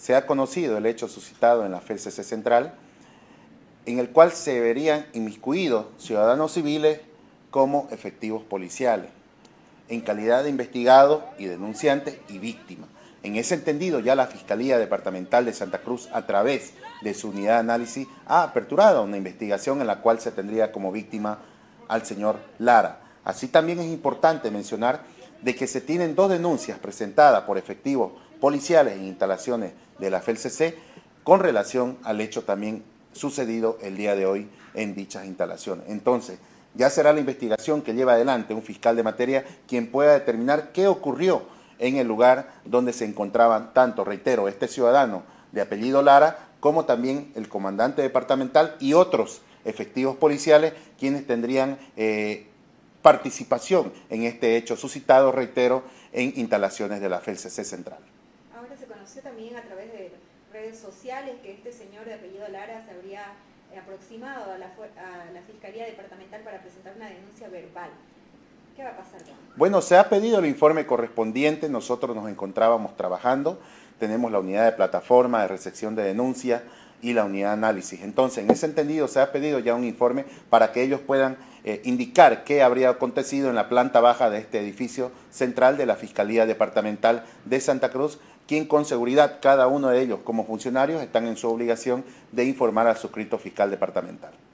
se ha conocido el hecho suscitado en la FELCC Central, en el cual se verían inmiscuidos ciudadanos civiles como efectivos policiales, en calidad de investigados y denunciantes y víctimas. En ese entendido, ya la Fiscalía Departamental de Santa Cruz, a través de su unidad de análisis, ha aperturado una investigación en la cual se tendría como víctima al señor Lara. Así también es importante mencionar de que se tienen 2 denuncias presentadas por efectivos policiales en instalaciones de la FELCC con relación al hecho también sucedido el día de hoy en dichas instalaciones. Entonces, ya será la investigación que lleva adelante un fiscal de materia quien pueda determinar qué ocurrió en el lugar donde se encontraban tanto, reitero, este ciudadano de apellido Lara, como también el comandante departamental y otros efectivos policiales quienes tendrían participación en este hecho suscitado, reitero, en instalaciones de la FELCC Central. Ahora se conoció también a través de redes sociales que este señor de apellido Lara se habría aproximado a la Fiscalía Departamental para presentar una denuncia verbal. ¿Qué va a pasar? Bueno, se ha pedido el informe correspondiente, nosotros nos encontrábamos trabajando, tenemos la unidad de plataforma de recepción de denuncia y la unidad de análisis. Entonces, en ese entendido se ha pedido ya un informe para que ellos puedan indicar qué habría acontecido en la planta baja de este edificio central de la Fiscalía Departamental de Santa Cruz, quien con seguridad cada uno de ellos como funcionarios están en su obligación de informar al suscrito fiscal departamental.